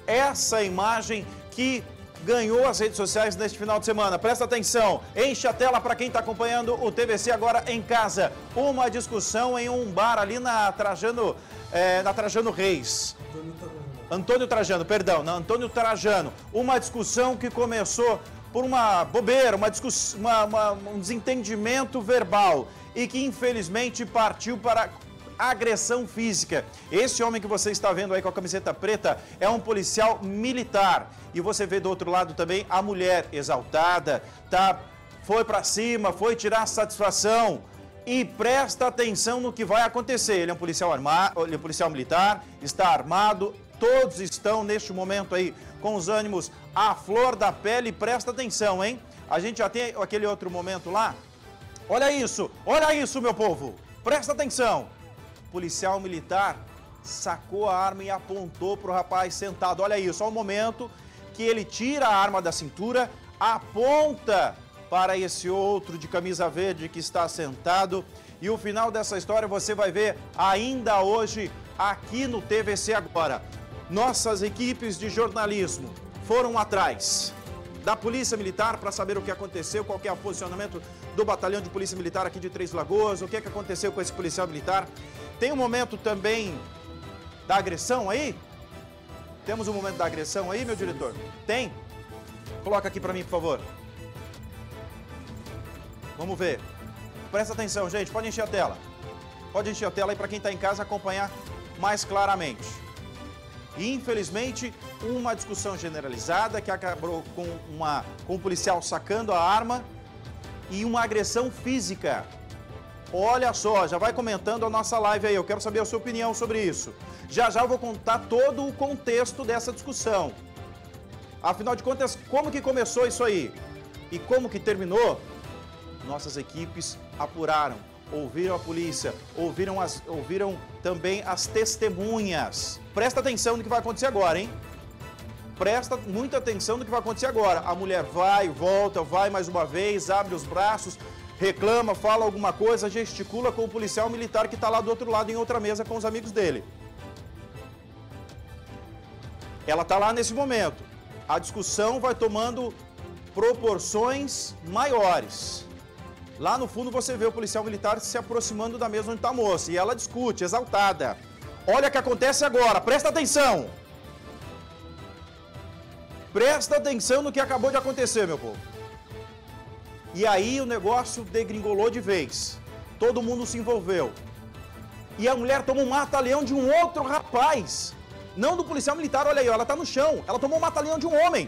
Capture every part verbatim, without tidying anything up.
essa imagem que ganhou as redes sociais neste final de semana. Presta atenção, enche a tela para quem está acompanhando o T V C agora em casa. Uma discussão em um bar ali na Trajano, é, na Trajano Reis. Antônio Trajano, perdão, na Antônio Trajano. Uma discussão que começou por uma bobeira, uma discussão, uma, uma, um desentendimento verbal e que infelizmente partiu para agressão física. Esse homem que você está vendo aí com a camiseta preta é um policial militar. E você vê do outro lado também a mulher exaltada, tá? Foi para cima, foi tirar satisfação. E presta atenção no que vai acontecer. Ele é um policial armado, ele é um policial militar, está armado. Todos estão neste momento aí com os ânimos à flor da pele. Presta atenção, hein? A gente já tem aquele outro momento lá. Olha isso, olha isso, meu povo. Presta atenção. Policial militar sacou a arma e apontou para o rapaz sentado. Olha isso, olha o momento que ele tira a arma da cintura, aponta para esse outro de camisa verde que está sentado. E o final dessa história você vai ver ainda hoje aqui no T V C agora. Nossas equipes de jornalismo foram atrás da Polícia Militar para saber o que aconteceu, qual que é o posicionamento do Batalhão de Polícia Militar aqui de Três Lagoas, o que, é que aconteceu com esse policial militar. Tem um momento também da agressão aí? Temos um momento da agressão aí, meu diretor? Tem? Coloca aqui para mim, por favor. Vamos ver. Presta atenção, gente. Pode encher a tela. Pode encher a tela aí para quem está em casa acompanhar mais claramente. E, infelizmente, uma discussão generalizada que acabou com, uma, com um policial sacando a arma e uma agressão física. Olha só, já vai comentando a nossa live aí, eu quero saber a sua opinião sobre isso. Já já eu vou contar todo o contexto dessa discussão. Afinal de contas, como que começou isso aí? E como que terminou? Nossas equipes apuraram, ouviram a polícia, ouviram, as, ouviram também as testemunhas. Presta atenção no que vai acontecer agora, hein? Presta muita atenção no que vai acontecer agora. A mulher vai, volta, vai mais uma vez, abre os braços, reclama, fala alguma coisa, gesticula com o policial militar que está lá do outro lado em outra mesa com os amigos dele. Ela está lá nesse momento. A discussão vai tomando proporções maiores. Lá no fundo você vê o policial militar se aproximando da mesa onde está a moça. E ela discute, exaltada. Olha o que acontece agora, presta atenção. Presta atenção no que acabou de acontecer, meu povo. E aí o negócio degringolou de vez. Todo mundo se envolveu. E a mulher tomou um mata-leão de um outro rapaz. Não do policial militar, olha aí, ela está no chão. Ela tomou um mata-leão de um homem.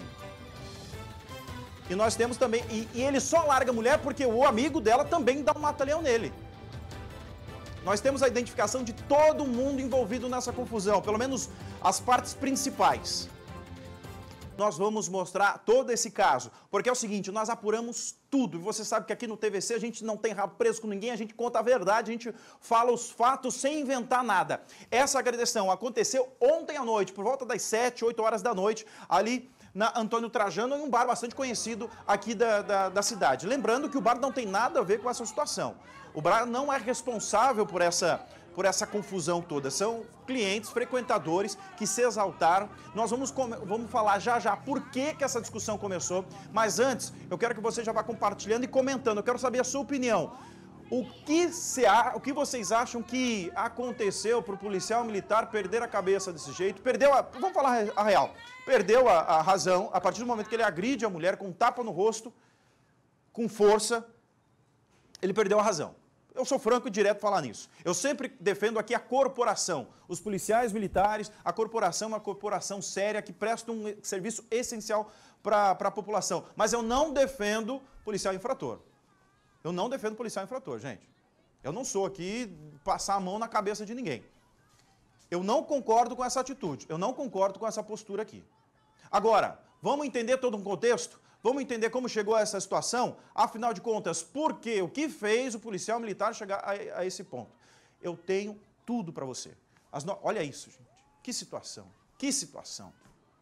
E nós temos também... E, e ele só larga a mulher porque o amigo dela também dá um mata-leão nele. Nós temos a identificação de todo mundo envolvido nessa confusão. Pelo menos as partes principais. Nós vamos mostrar todo esse caso, porque é o seguinte, nós apuramos tudo, e você sabe que aqui no T V C a gente não tem rabo preso com ninguém, a gente conta a verdade, a gente fala os fatos sem inventar nada. Essa agressão aconteceu ontem à noite, por volta das sete, oito horas da noite, ali na Antônio Trajano, em um bar bastante conhecido aqui da, da, da cidade. Lembrando que o bar não tem nada a ver com essa situação. O bar não é responsável por essa... por essa confusão toda. São clientes, frequentadores que se exaltaram. Nós vamos, vamos falar já já por que, que essa discussão começou, mas antes eu quero que você já vá compartilhando e comentando. Eu quero saber a sua opinião. O que, se, o que vocês acham que aconteceu para o policial militar perder a cabeça desse jeito? Perdeu a... Vamos falar a real. Perdeu a, a razão a partir do momento que ele agride a mulher com um tapa no rosto, com força, ele perdeu a razão. Eu sou franco e direto falar nisso. Eu sempre defendo aqui a corporação. Os policiais militares, a corporação é uma corporação séria que presta um serviço essencial para a população. Mas eu não defendo policial infrator. Eu não defendo policial infrator, gente. Eu não sou aqui passar a mão na cabeça de ninguém. Eu não concordo com essa atitude. Eu não concordo com essa postura aqui. Agora, vamos entender todo um contexto? Vamos entender como chegou a essa situação? Afinal de contas, por quê? O que fez o policial militar chegar a, a esse ponto? Eu tenho tudo para você. As no... Olha isso, gente. Que situação. Que situação.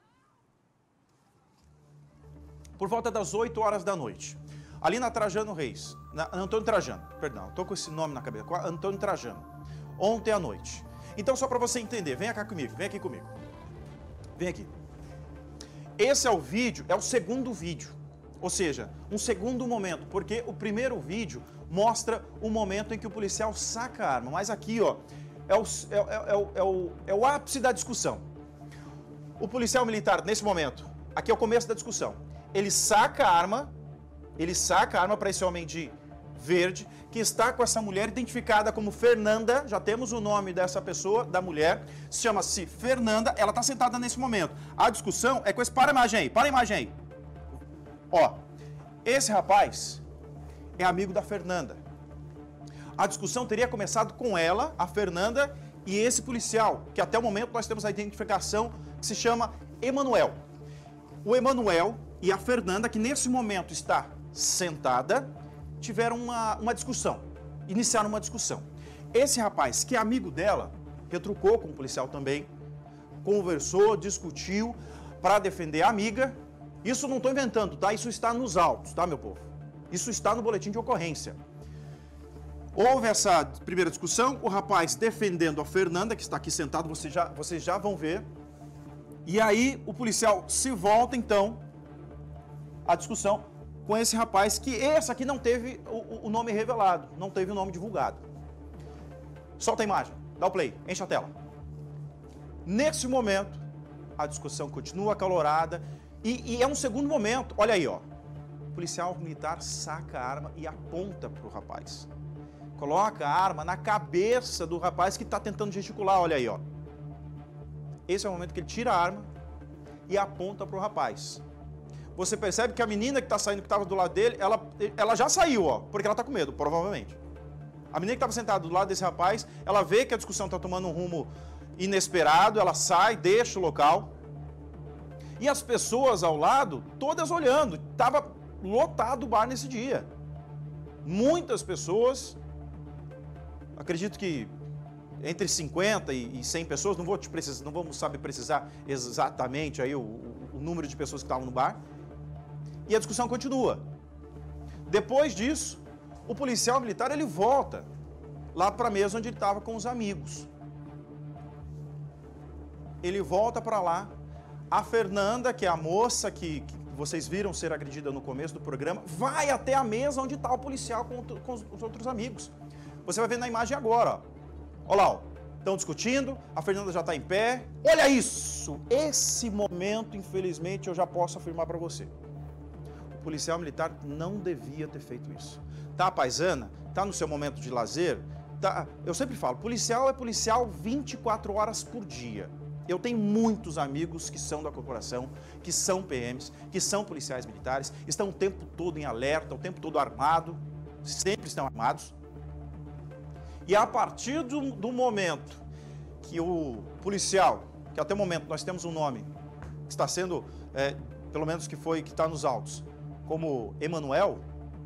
Por volta das oito horas da noite, ali na Trajano Reis, na Antônio Trajano, perdão, estou com esse nome na cabeça, Antônio Trajano, ontem à noite. Então, só para você entender, vem cá comigo, vem aqui comigo. Vem aqui. Esse é o vídeo, é o segundo vídeo. Ou seja, um segundo momento, porque o primeiro vídeo mostra o momento em que o policial saca a arma. Mas aqui, ó, é o, é, é, é, o, é, o, é o ápice da discussão. O policial militar, nesse momento, aqui é o começo da discussão. Ele saca a arma, ele saca a arma para esse homem de verde, que está com essa mulher identificada como Fernanda, já temos o nome dessa pessoa, da mulher, chama-se Fernanda, ela está sentada nesse momento. A discussão é com esse... Para a imagem aí, para a imagem aí. Ó, esse rapaz é amigo da Fernanda. A discussão teria começado com ela, a Fernanda, e esse policial, que até o momento nós temos a identificação que se chama Emanuel. O Emanuel e a Fernanda, que nesse momento está sentada, tiveram uma, uma discussão, iniciaram uma discussão. Esse rapaz, que é amigo dela, retrucou com o policial também, conversou, discutiu para defender a amiga. Isso não estou inventando, tá? Isso está nos autos, tá, meu povo? Isso está no boletim de ocorrência. Houve essa primeira discussão, o rapaz defendendo a Fernanda, que está aqui sentado, vocês já, vocês já vão ver. E aí o policial se volta, então, à discussão com esse rapaz, que esse aqui não teve o, o nome revelado, não teve o nome divulgado. Solta a imagem, dá o play, enche a tela. Nesse momento, a discussão continua acalorada e, e é um segundo momento, olha aí, ó. O policial militar saca a arma e aponta para o rapaz. Coloca a arma na cabeça do rapaz que está tentando gesticular, olha aí, ó. Esse é o momento que ele tira a arma e aponta para o rapaz. Você percebe que a menina que está saindo, que estava do lado dele, ela, ela já saiu, ó, porque ela está com medo, provavelmente. A menina que estava sentada do lado desse rapaz, ela vê que a discussão está tomando um rumo inesperado, ela sai, deixa o local. E as pessoas ao lado, todas olhando, estava lotado o bar nesse dia. Muitas pessoas, acredito que entre cinquenta e cem pessoas, não vou te precisar, não vamos saber precisar exatamente aí o, o, o número de pessoas que estavam no bar. E a discussão continua. Depois disso, o policial militar ele volta lá para a mesa onde ele estava com os amigos. Ele volta para lá. A Fernanda, que é a moça que, que vocês viram ser agredida no começo do programa, vai até a mesa onde está o policial com, com os, os outros amigos. Você vai ver na imagem agora, ó. Olha lá, ó. Estão discutindo, a Fernanda já está em pé. Olha isso! Esse momento, infelizmente, eu já posso afirmar para você. O policial militar não devia ter feito isso. Tá, paisana? Tá no seu momento de lazer? Tá, eu sempre falo, policial é policial vinte e quatro horas por dia. Eu tenho muitos amigos que são da corporação, que são P Ms, que são policiais militares, estão o tempo todo em alerta, o tempo todo armado, sempre estão armados. E a partir do, do momento que o policial, que até o momento nós temos um nome, que está sendo, é, pelo menos que foi, que está nos autos, como Emanuel,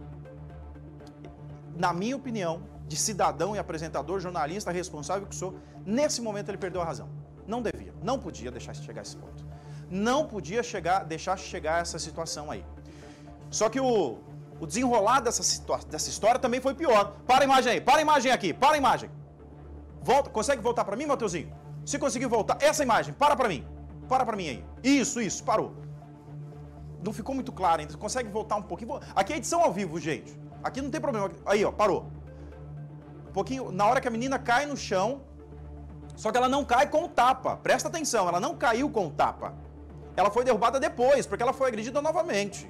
na minha opinião, de cidadão e apresentador, jornalista, responsável que sou, nesse momento ele perdeu a razão. Não devia, não podia deixar chegar a esse ponto. Não podia chegar, deixar chegar a essa situação aí. Só que o, o desenrolar dessa, dessa história também foi pior. Para a imagem aí, para a imagem aqui, para a imagem. Volta, consegue voltar para mim, Mateuzinho? Se conseguir voltar, essa imagem, para para mim. Para para mim aí. Isso, isso, parou. Não ficou muito claro ainda, consegue voltar um pouquinho? Aqui é edição ao vivo, gente. Aqui não tem problema. Aí, ó, parou. Um pouquinho, na hora que a menina cai no chão, só que ela não cai com o tapa. Presta atenção, ela não caiu com o tapa. Ela foi derrubada depois, porque ela foi agredida novamente.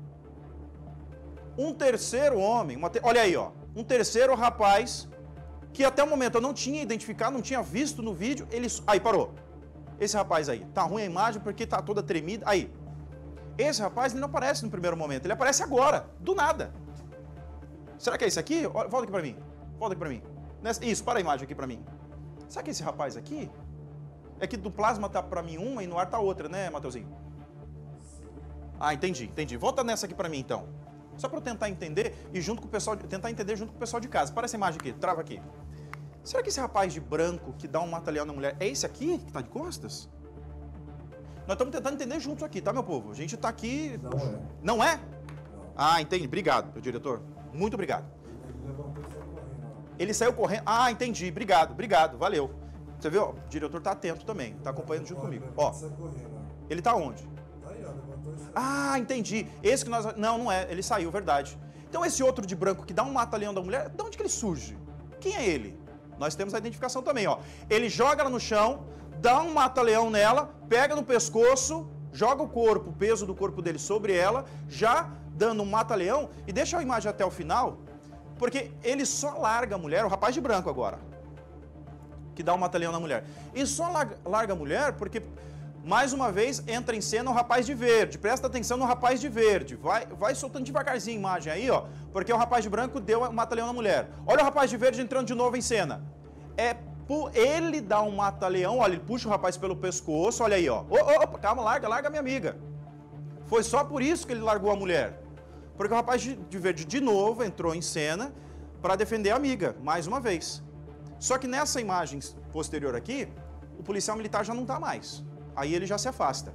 Um terceiro homem, uma te... olha aí, ó. Um terceiro rapaz, que até o momento eu não tinha identificado, não tinha visto no vídeo, ele... Aí, parou. Esse rapaz aí, tá ruim a imagem porque tá toda tremida. Aí, esse rapaz, ele não aparece no primeiro momento, ele aparece agora, do nada. Será que é esse aqui? Volta aqui pra mim, volta aqui pra mim. Isso, para a imagem aqui pra mim. Será que esse rapaz aqui? É que do plasma tá pra mim uma e no ar tá outra, né, Mateuzinho? Ah, entendi, entendi. Volta nessa aqui pra mim, então. Só para eu tentar entender e junto com o pessoal, tentar entender junto com o pessoal de casa. Para essa imagem aqui, trava aqui. Será que esse rapaz de branco que dá um mata-leão na mulher é esse aqui que tá de costas? Nós estamos tentando entender juntos aqui, tá, meu povo? A gente tá aqui... Não é. Não é? Não. Ah, entendi. Obrigado, meu diretor. Muito obrigado. Ele saiu correndo. Ah, entendi. Obrigado, obrigado. Valeu. Você viu? O diretor tá atento também. Tá acompanhando junto comigo. Ó. Ele tá onde? Aí, ó, Ah, entendi. Esse que nós... Não, não é. Ele saiu, verdade. Então esse outro de branco que dá um mata-leão da mulher, de onde que ele surge? Quem é ele? Nós temos a identificação também, ó. Ele joga ela no chão, dá um mata-leão nela, pega no pescoço, joga o corpo, o peso do corpo dele sobre ela, já dando um mata-leão, e deixa a imagem até o final, porque ele só larga a mulher, o rapaz de branco agora, que dá um mata-leão na mulher. E só larga a mulher porque, mais uma vez, entra em cena o rapaz de verde. Presta atenção no rapaz de verde. Vai, vai soltando devagarzinho a imagem aí, ó, porque o rapaz de branco deu um mata-leão na mulher. Olha o rapaz de verde entrando de novo em cena. É ele dá um mata-leão, olha, ele puxa o rapaz pelo pescoço, olha aí, ó. Ô, ô, calma, larga, larga minha amiga. Foi só por isso que ele largou a mulher. Porque o rapaz de verde de novo entrou em cena para defender a amiga, mais uma vez. Só que nessa imagem posterior aqui, o policial militar já não está mais. Aí ele já se afasta.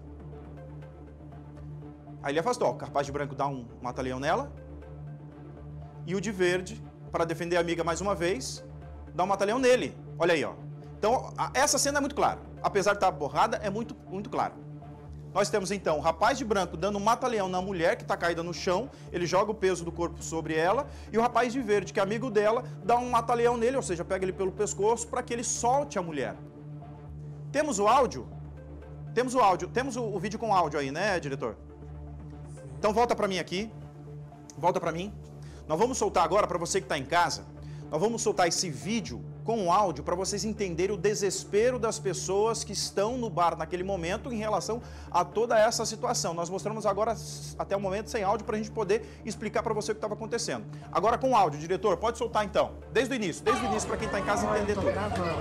Aí ele afastou, ó, o rapaz de branco dá um mata-leão nela, e o de verde, para defender a amiga mais uma vez, dá um mata-leão nele. Olha aí, ó. Então, a, essa cena é muito clara. Apesar de estar borrada, é muito, muito clara. Nós temos, então, o rapaz de branco dando um mata-leão na mulher que está caída no chão, ele joga o peso do corpo sobre ela, e o rapaz de verde, que é amigo dela, dá um mata-leão nele, ou seja, pega ele pelo pescoço para que ele solte a mulher. Temos o áudio? Temos o áudio. Temos o, o vídeo com áudio aí, né, diretor? Então, volta para mim aqui. Volta para mim. Nós vamos soltar agora, para você que está em casa, nós vamos soltar esse vídeo com o áudio para vocês entenderem o desespero das pessoas que estão no bar naquele momento em relação a toda essa situação. Nós mostramos agora até o momento sem áudio para a gente poder explicar para você o que estava acontecendo. Agora com áudio, diretor, pode soltar então. Desde o início, desde o início para quem está em casa entender tudo.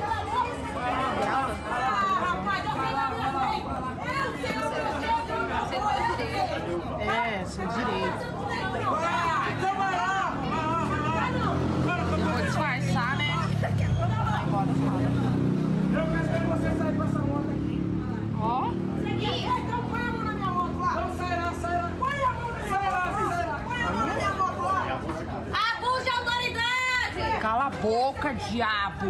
É, seu direito. Eu vou disfarçar, né? Eu quero ver você sair com essa moto aqui. Ó. Então põe a mão na minha moto lá. Então sai lá, sai lá. Põe a mão na minha moto lá. Põe a mão na minha moto lá. Abuso de autoridade! Cala a boca, diabo.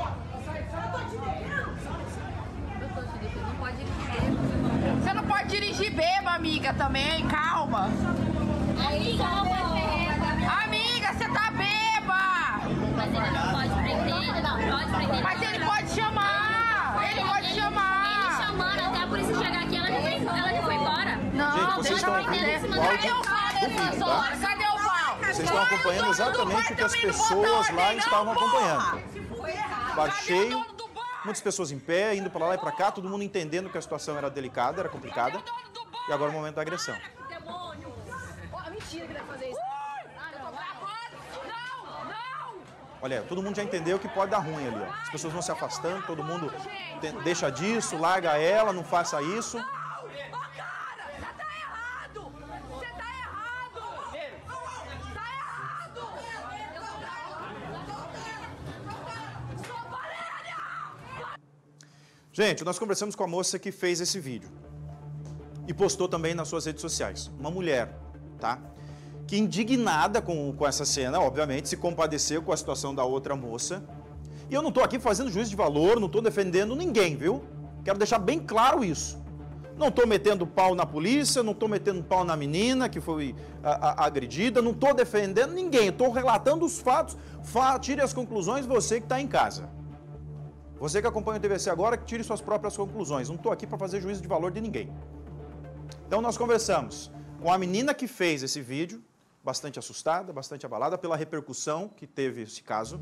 Você não pode dirigir bêbado, amiga, também. Calma. Amiga, não pode perder. Amiga, você tá bêbada. Mas ele não pode prender, ele não pode prender. Mas ele pode chamar. Ele pode chamar. Ele chamando até a polícia chegar aqui, ela já foi, ela já foi embora. Não, Gente, vocês deixa estão eu prender. aqui no Cadê áudio o pau dessas tá? horas? Cadê o pau? Vocês estão acompanhando exatamente o que as pessoas lá estavam acompanhando. Bar cheio, muitas pessoas em pé, indo para lá e para cá, todo mundo entendendo que a situação era delicada, era complicada. E agora é o momento da agressão. Demônio! Mentira que ele vai fazer isso. Não, não. Olha, todo mundo já entendeu que pode dar ruim ali, ó. As pessoas vão se afastando, todo mundo te- deixa disso, larga ela, não faça isso. Ô, cara, você tá errado. Você tá errado. Tá errado. Sou Valéria. Gente, nós conversamos com a moça que fez esse vídeo. E postou também nas suas redes sociais. Uma mulher, tá? Que indignada com, com essa cena, obviamente, se compadeceu com a situação da outra moça. E eu não estou aqui fazendo juízo de valor, não estou defendendo ninguém, viu? Quero deixar bem claro isso. Não estou metendo pau na polícia, não estou metendo pau na menina que foi a, a, agredida, não estou defendendo ninguém, estou relatando os fatos. Fa tire as conclusões você que está em casa. Você que acompanha o T V C agora, que tire suas próprias conclusões. Não estou aqui para fazer juízo de valor de ninguém. Então nós conversamos com a menina que fez esse vídeo, bastante assustada, bastante abalada pela repercussão que teve esse caso,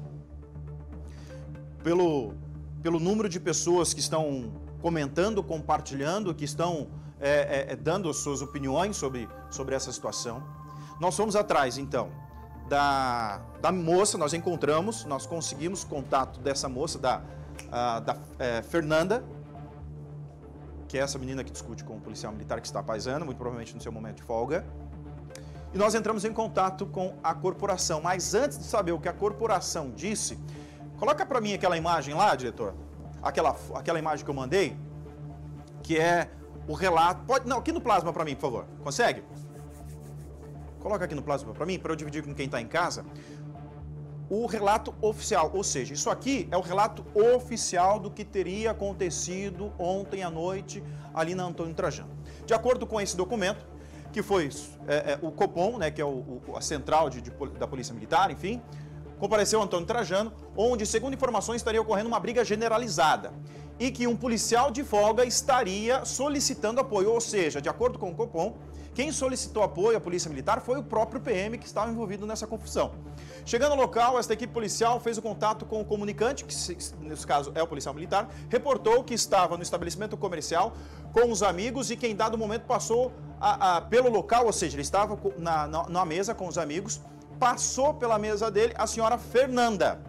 pelo, pelo número de pessoas que estão comentando, compartilhando, que estão é, é, dando as suas opiniões sobre, sobre essa situação. Nós fomos atrás, então, da, da moça, nós encontramos, nós conseguimos contato dessa moça, da, a, da é, Fernanda, que é essa menina que discute com o policial militar que está paisana, muito provavelmente no seu momento de folga. E nós entramos em contato com a corporação. Mas antes de saber o que a corporação disse, coloca para mim aquela imagem lá, diretor. Aquela, aquela imagem que eu mandei, que é o relato... Pode, não, aqui no plasma para mim, por favor. Consegue? Coloca aqui no plasma para mim, para eu dividir com quem está em casa. o relato oficial, ou seja, isso aqui é o relato oficial do que teria acontecido ontem à noite ali na Antônio Trajano. De acordo com esse documento, que foi é, é, o Copom, né, que é o, o, a central de, de, da Polícia Militar, enfim, compareceu Antônio Trajano, onde, segundo informações, estaria ocorrendo uma briga generalizada e que um policial de folga estaria solicitando apoio, ou seja, de acordo com o Copom, quem solicitou apoio à Polícia Militar foi o próprio P M que estava envolvido nessa confusão. Chegando ao local, esta equipe policial fez o contato com o comunicante, que nesse caso é o policial militar, reportou que estava no estabelecimento comercial com os amigos e que em dado momento passou a, a, pelo local, ou seja, ele estava na, na, na mesa com os amigos, passou pela mesa dele a senhora Fernanda.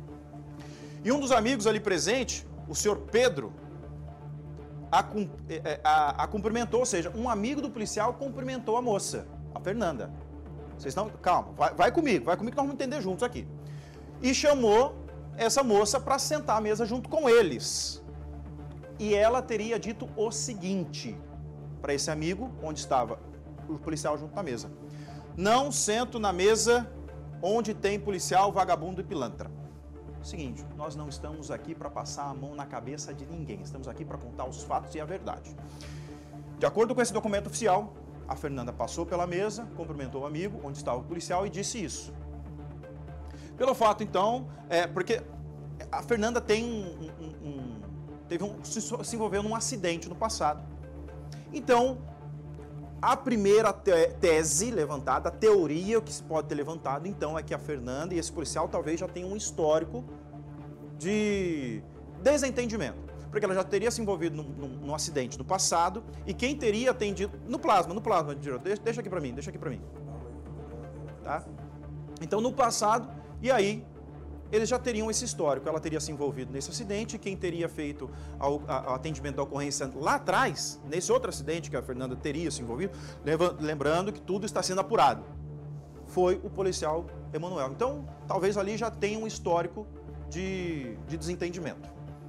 E um dos amigos ali presente, o senhor Pedro, a, a, a cumprimentou, ou seja, um amigo do policial cumprimentou a moça, a Fernanda. Vocês estão... Calma, vai, vai comigo, vai comigo que nós vamos entender juntos aqui. E chamou essa moça para sentar à mesa junto com eles. E ela teria dito o seguinte para esse amigo, onde estava o policial junto na mesa: não sento na mesa onde tem policial, vagabundo e pilantra. Seguinte, nós não estamos aqui para passar a mão na cabeça de ninguém, estamos aqui para contar os fatos e a verdade. De acordo com esse documento oficial, a Fernanda passou pela mesa, cumprimentou o amigo, onde estava o policial, e disse isso. Pelo fato, então, é porque a Fernanda tem um, um, um, teve um, se, se envolveu num acidente no passado. Então, a primeira te tese levantada, a teoria que se pode ter levantado, então, é que a Fernanda e esse policial talvez já tenham um histórico de desentendimento. Porque ela já teria se envolvido num, num, num acidente no passado e quem teria atendido... No plasma, no plasma, deixa, deixa aqui pra mim, deixa aqui pra mim. Tá? Então, no passado, e aí, eles já teriam esse histórico. Ela teria se envolvido nesse acidente, quem teria feito o atendimento da ocorrência lá atrás, nesse outro acidente que a Fernanda teria se envolvido, lembrando que tudo está sendo apurado, foi o policial Emanuel. Então, talvez ali já tenha um histórico de, de desentendimento.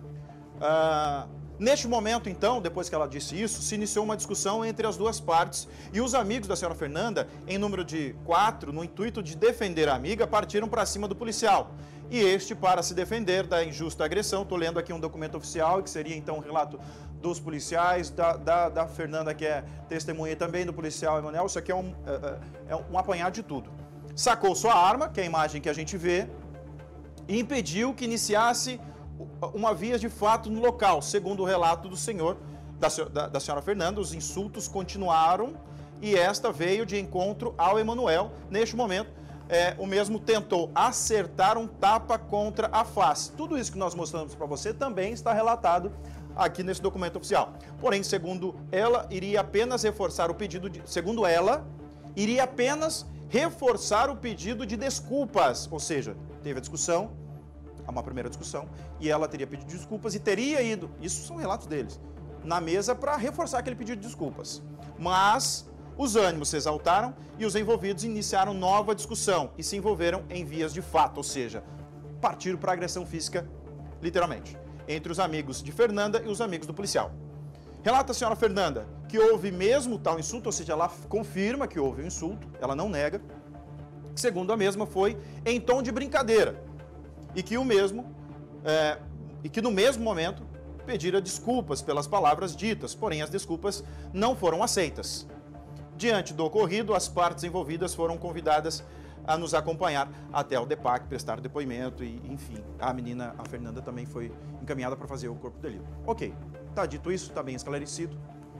Ah, neste momento, então, depois que ela disse isso, se iniciou uma discussão entre as duas partes e os amigos da senhora Fernanda, em número de quatro, no intuito de defender a amiga, partiram para cima do policial. E este, para se defender da injusta agressão, estou lendo aqui um documento oficial, que seria então o relato dos policiais, da, da, da Fernanda, que é testemunha também, do policial Emanuel. Isso aqui é um, é, é um apanhado de tudo. Sacou sua arma, que é a imagem que a gente vê, e impediu que iniciasse uma via de fato no local. Segundo o relato do senhor, da, da, da senhora Fernanda, os insultos continuaram e esta veio de encontro ao Emanuel. Neste momento, é, o mesmo tentou acertar um tapa contra a face. Tudo isso que nós mostramos para você também está relatado aqui nesse documento oficial. Porém, segundo ela, iria apenas reforçar o pedido de... Segundo ela, iria apenas reforçar o pedido de desculpas. Ou seja, teve a discussão, uma primeira discussão, e ela teria pedido desculpas e teria ido, isso são relatos deles, na mesa para reforçar aquele pedido de desculpas. Mas os ânimos se exaltaram e os envolvidos iniciaram nova discussão e se envolveram em vias de fato, ou seja, partiram para agressão física, literalmente, entre os amigos de Fernanda e os amigos do policial. Relata a senhora Fernanda que houve mesmo tal insulto, ou seja, ela confirma que houve um insulto, ela não nega, que segundo a mesma foi em tom de brincadeira, e que o mesmo, é, e que no mesmo momento pedira desculpas pelas palavras ditas, porém as desculpas não foram aceitas. Diante do ocorrido, as partes envolvidas foram convidadas a nos acompanhar até o D E P A C, prestar depoimento e, enfim, a menina, a Fernanda, também foi encaminhada para fazer o corpo de delito. Ok, tá dito isso, tá bem esclarecido.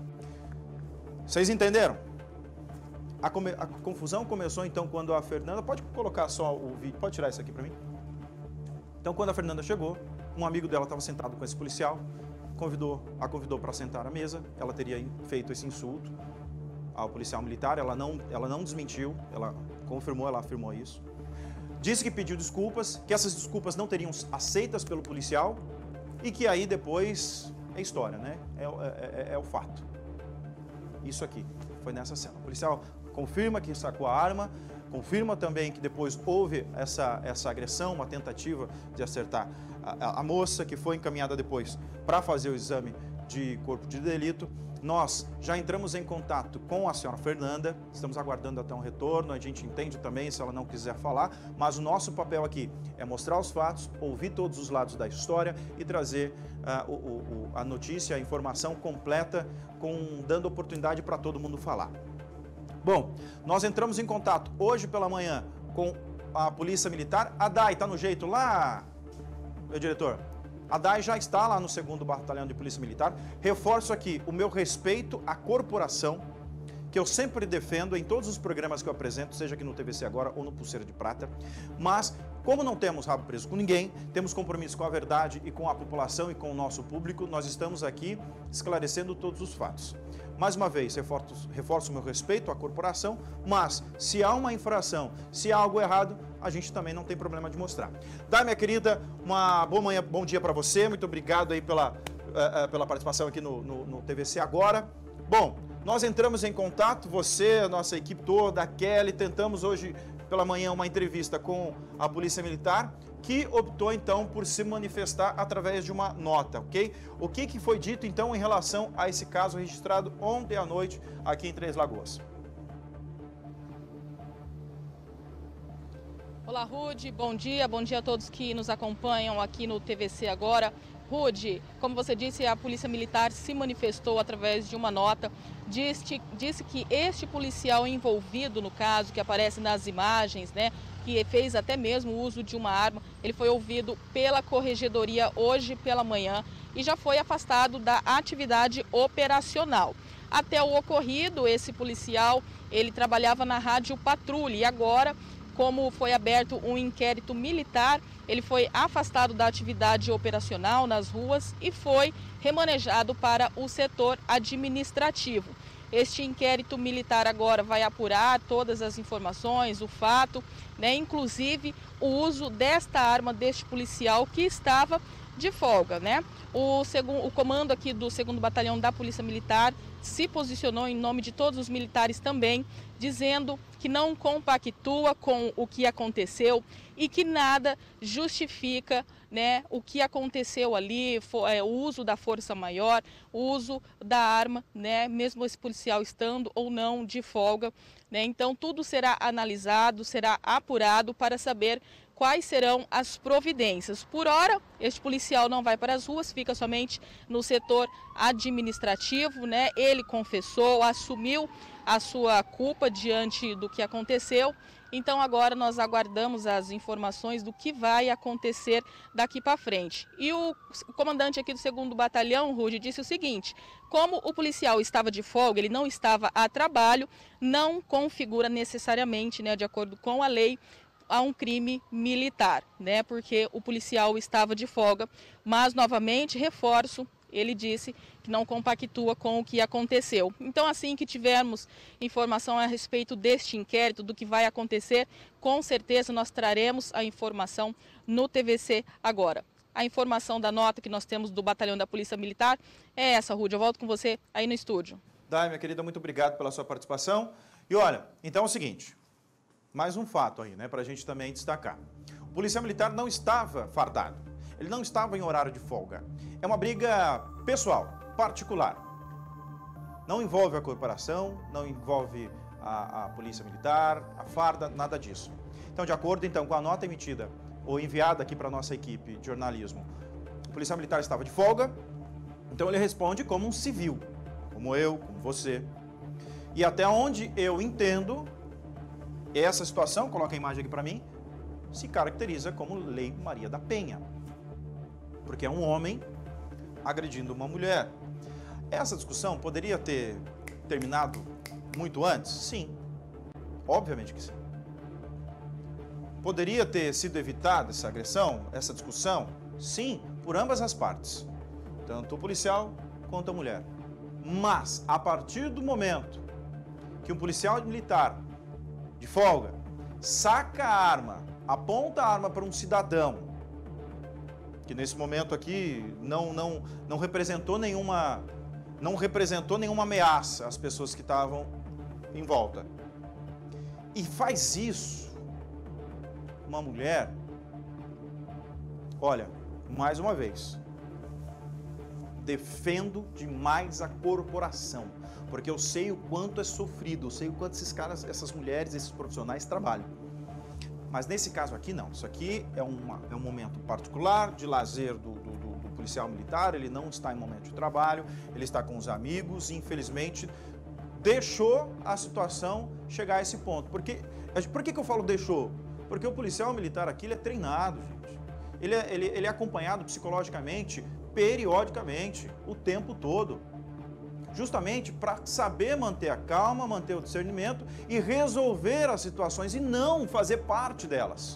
Vocês entenderam? A, come, a confusão começou então quando a Fernanda, pode colocar só o vídeo, pode tirar isso aqui para mim? Então, quando a Fernanda chegou, um amigo dela estava sentado com esse policial, convidou, a convidou para sentar à mesa, ela teria feito esse insulto ao policial militar, ela não, ela não desmentiu, ela confirmou, ela afirmou isso. Disse que pediu desculpas, que essas desculpas não teriam aceitas pelo policial e que aí depois é história, né? É, é, é, é o fato. Isso aqui, foi nessa cena. O policial confirma que sacou a arma, confirma também que depois houve essa, essa agressão, uma tentativa de acertar a, a, a moça, que foi encaminhada depois para fazer o exame de corpo de delito. Nós já entramos em contato com a senhora Fernanda, estamos aguardando até um retorno, a gente entende também se ela não quiser falar, mas o nosso papel aqui é mostrar os fatos, ouvir todos os lados da história e trazer uh, o, o, a notícia, a informação completa, com, dando oportunidade para todo mundo falar. Bom, nós entramos em contato hoje pela manhã com a Polícia Militar. A D A I está no jeito lá, meu diretor? A D A I já está lá no segundo Batalhão de Polícia Militar. Reforço aqui o meu respeito à corporação, que eu sempre defendo em todos os programas que eu apresento, seja aqui no T V C Agora ou no Pulseira de Prata. Mas, como não temos rabo preso com ninguém, temos compromisso com a verdade e com a população e com o nosso público, nós estamos aqui esclarecendo todos os fatos. Mais uma vez, reforço, reforço o meu respeito à corporação, mas se há uma infração, se há algo errado, a gente também não tem problema de mostrar. Tá, minha querida, uma boa manhã, bom dia para você, muito obrigado aí pela, uh, uh, pela participação aqui no, no, no T V C Agora. Bom, nós entramos em contato, você, a nossa equipe toda, a Kelly, tentamos hoje pela manhã uma entrevista com a Polícia Militar, que optou então por se manifestar através de uma nota, ok? O que, que foi dito então em relação a esse caso registrado ontem à noite aqui em Três Lagoas? Olá, Rude, bom dia, bom dia a todos que nos acompanham aqui no T V C Agora. Rude, como você disse, a Polícia Militar se manifestou através de uma nota, disse, disse que este policial envolvido no caso, que aparece nas imagens, né, que fez até mesmo uso de uma arma, ele foi ouvido pela Corregedoria hoje pela manhã e já foi afastado da atividade operacional. Até o ocorrido, esse policial, ele trabalhava na Rádio Patrulha e agora, como foi aberto um inquérito militar, ele foi afastado da atividade operacional nas ruas e foi remanejado para o setor administrativo. Este inquérito militar agora vai apurar todas as informações, o fato, né, inclusive o uso desta arma deste policial que estava de folga, né? O, segundo, o comando aqui do segundo Batalhão da Polícia Militar se posicionou em nome de todos os militares também, dizendo que não compactua com o que aconteceu e que nada justifica, né, o que aconteceu ali, é, o uso da força maior, o uso da arma, né, mesmo esse policial estando ou não de folga, né? Então tudo será analisado, será apurado para saber quais serão as providências. Por hora, este policial não vai para as ruas, fica somente no setor administrativo, né? Ele confessou, assumiu a sua culpa diante do que aconteceu. Então agora nós aguardamos as informações do que vai acontecer daqui para frente. E o comandante aqui do segundo Batalhão, Rude, disse o seguinte: como o policial estava de folga, ele não estava a trabalho, não configura necessariamente, né, de acordo com a lei, a um crime militar, né? Porque o policial estava de folga, mas novamente reforço, ele disse que não compactua com o que aconteceu. Então, assim que tivermos informação a respeito deste inquérito, do que vai acontecer, com certeza nós traremos a informação no T V C Agora. A informação da nota que nós temos do Batalhão da Polícia Militar é essa, Rude. Eu volto com você aí no estúdio. Dai, minha querida, muito obrigado pela sua participação. E olha, então é o seguinte, mais um fato aí, né, para a gente também destacar. O policial militar não estava fardado, ele não estava em horário de folga. É uma briga pessoal, particular. Não envolve a corporação, não envolve a, a polícia militar, a farda, nada disso. Então, de acordo então com a nota emitida ou enviada aqui para a nossa equipe de jornalismo, o policial militar estava de folga, então ele responde como um civil, como eu, como você. E até onde eu entendo, essa situação, coloca a imagem aqui para mim, se caracteriza como Lei Maria da Penha. Porque é um homem agredindo uma mulher. Essa discussão poderia ter terminado muito antes? Sim. Obviamente que sim. Poderia ter sido evitada essa agressão, essa discussão? Sim, por ambas as partes. Tanto o policial quanto a mulher. Mas, a partir do momento que um policial militar de folga saca a arma, aponta a arma para um cidadão, que nesse momento aqui não, não, não representou nenhuma, não representou nenhuma ameaça às pessoas que estavam em volta. E faz isso uma mulher, olha, mais uma vez, defendo demais a corporação, porque eu sei o quanto é sofrido, eu sei o quanto esses caras, essas mulheres, esses profissionais trabalham. Mas nesse caso aqui não, isso aqui é, uma, é um momento particular de lazer do, do, do, do policial militar, ele não está em momento de trabalho, ele está com os amigos e infelizmente deixou a situação chegar a esse ponto. Porque, por que, que eu falo deixou? Porque o policial militar aqui ele é treinado, gente. Ele é, ele, ele é acompanhado psicologicamente, periodicamente, o tempo todo. Justamente para saber manter a calma, manter o discernimento e resolver as situações e não fazer parte delas.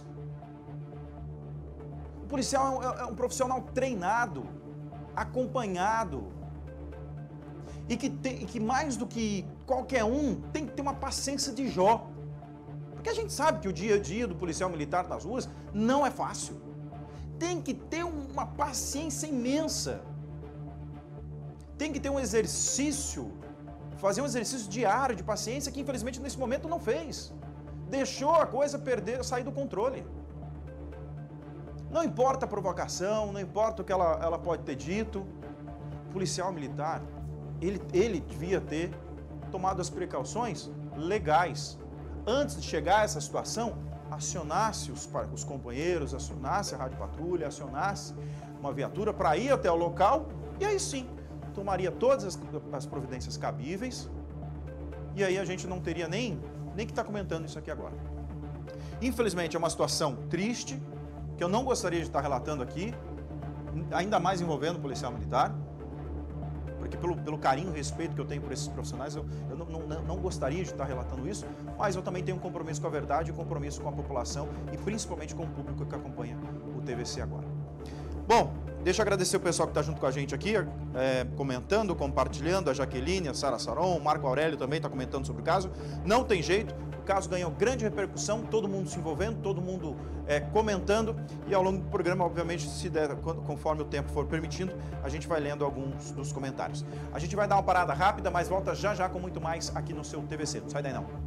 O policial é um profissional treinado, acompanhado e que, tem, que mais do que qualquer um tem que ter uma paciência de Jó. Porque a gente sabe que o dia a dia do policial militar nas ruas não é fácil. Tem que ter uma paciência imensa. Tem que ter um exercício, fazer um exercício diário de paciência que infelizmente nesse momento não fez. Deixou a coisa perder, sair do controle. Não importa a provocação, não importa o que ela, ela pode ter dito, o policial militar, ele, ele devia ter tomado as precauções legais. Antes de chegar a essa situação, acionasse os, os companheiros, acionasse a rádio patrulha, acionasse uma viatura para ir até o local e aí sim, tomaria todas as, as providências cabíveis e aí a gente não teria nem, nem que estar comentando isso aqui agora. Infelizmente é uma situação triste, que eu não gostaria de estar relatando aqui, ainda mais envolvendo o policial militar, porque pelo, pelo carinho e respeito que eu tenho por esses profissionais, eu, eu não, não, não gostaria de estar relatando isso, mas eu também tenho um compromisso com a verdade, um compromisso com a população e principalmente com o público que acompanha o T V C agora. Bom, deixa eu agradecer o pessoal que está junto com a gente aqui, é, comentando, compartilhando, a Jaqueline, a Sara Saron, o Marco Aurélio também está comentando sobre o caso. Não tem jeito, o caso ganhou grande repercussão, todo mundo se envolvendo, todo mundo é, comentando e ao longo do programa, obviamente, se der, conforme o tempo for permitindo, a gente vai lendo alguns dos comentários. A gente vai dar uma parada rápida, mas volta já já com muito mais aqui no seu T V C. Não sai daí não.